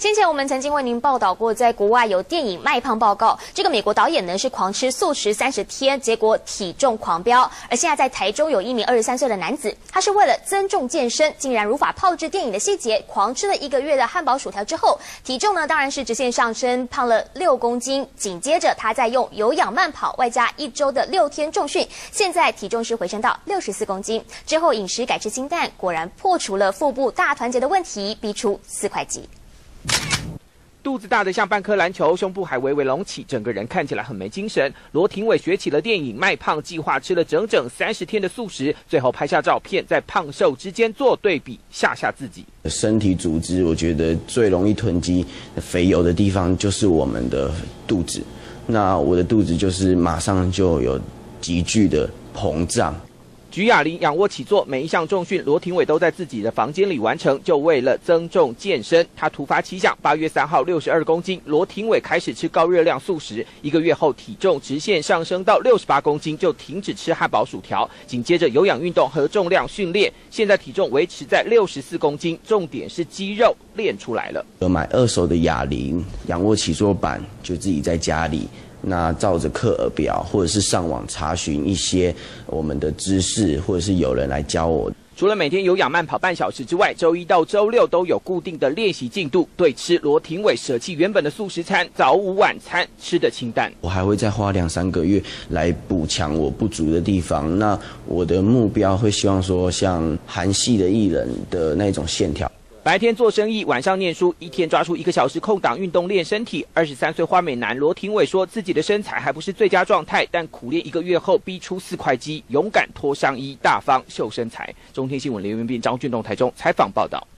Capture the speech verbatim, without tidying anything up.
先前我们曾经为您报道过，在国外有电影卖胖报告，这个美国导演呢是狂吃素食三十天，结果体重狂飙。而现在在台中有一名二十三岁的男子，他是为了增重健身，竟然如法炮制电影的细节，狂吃了一个月的汉堡薯条之后，体重呢当然是直线上升，胖了六公斤。紧接着他再用有氧慢跑，外加一周的六天重训，现在体重是回升到六十四公斤。之后饮食改吃清淡，果然破除了腹部大团结的问题，逼出四块肌。 肚子大的像半颗篮球，胸部还微微隆起，整个人看起来很没精神。罗廷伟学起了电影卖胖计划，吃了整整三十天的素食，最后拍下照片，在胖瘦之间做对比，吓吓自己。 身体组织，我觉得最容易囤积肥油的地方就是我们的肚子。那我的肚子就是马上就有急剧的膨胀。 举哑铃、仰卧起坐，每一项重训，罗廷伟都在自己的房间里完成，就为了增重健身。他突发奇想，八月三号六十二公斤，罗廷伟开始吃高热量素食，一个月后体重直线上升到六十八公斤，就停止吃汉堡薯条，紧接着有氧运动和重量训练，现在体重维持在六十四公斤，重点是肌肉练出来了。 有买二手的哑铃、仰卧起坐板，就自己在家里。 那照着课额表，或者是上网查询一些我们的知识，或者是有人来教我。 除了每天有氧慢跑半小时之外，周一到周六都有固定的练习进度。对吃，罗廷伟舍弃原本的素食餐，早午晚餐吃得清淡。 我还会再花两三个月来补强我不足的地方。那我的目标会希望说，像韩系的艺人的那种线条。 白天做生意，晚上念书，一天抓出一个小时空档运动练身体。二十三岁花美男罗廷伟说，自己的身材还不是最佳状态，但苦练一个月后逼出四块肌，勇敢脱上衣，大方秀身材。中天新闻林文斌、张俊栋台中采访报道。